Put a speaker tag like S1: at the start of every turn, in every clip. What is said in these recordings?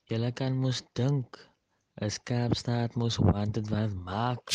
S1: Jullie kan moest dunk. Escape staat moest wanted wat maak.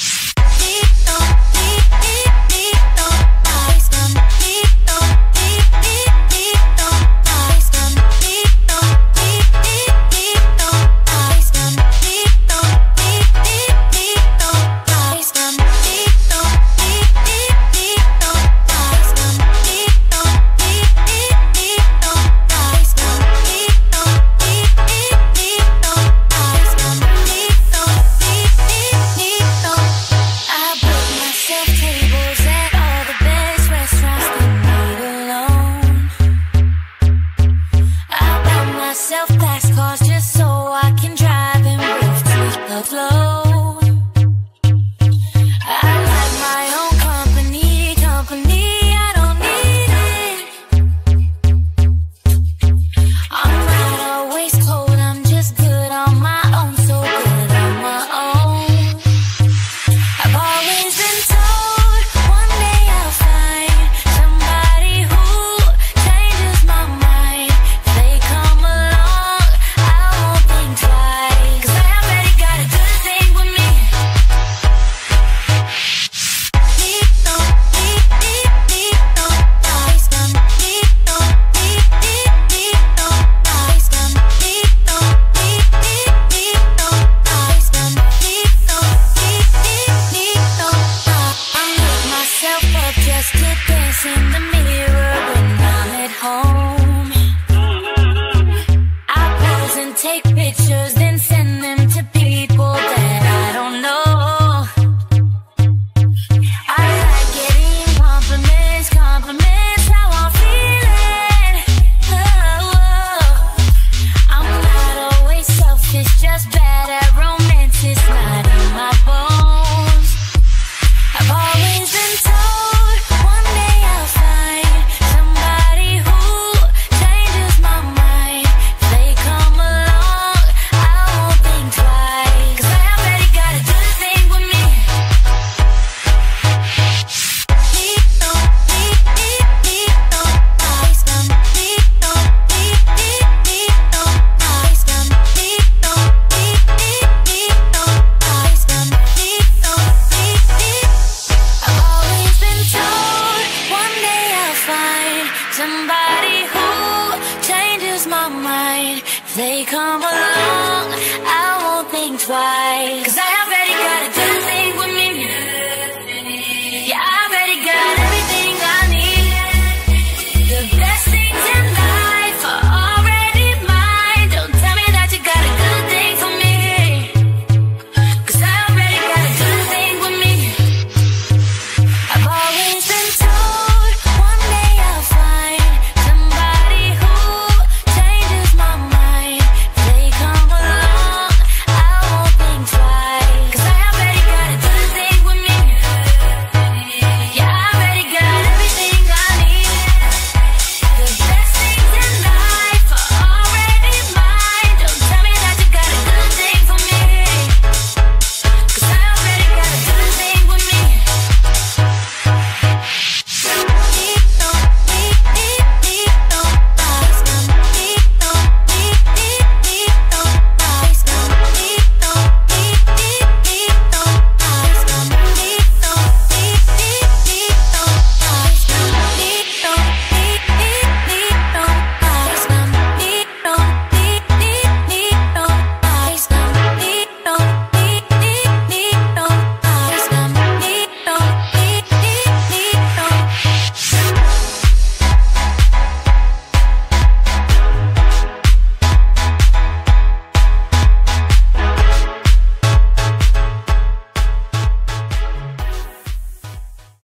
S2: Fast cars just so I can drive and move to slow. I like my own company, I don't need it. I'm not always cold, I'm just good on my own, so good on my own. I've always been told one day I'll find somebody who changes my mind. If they come along, I won't think twice, 'cause I already got a good thing with me. I make myself up just to dance in the mirror when I'm at home. I pose and take pictures, then send them to people that I don't know. I like getting compliments, how I'm feeling. I'm not always selfish, just bad at romance. It's not in my bones. I've always been told one day I'll find somebody who changes my mind. If they come along, I won't think twice, 'cause I already got a good thing with me. I've always been told one day I'll find somebody who changes my mind. If they come along, I won't think twice, 'cause I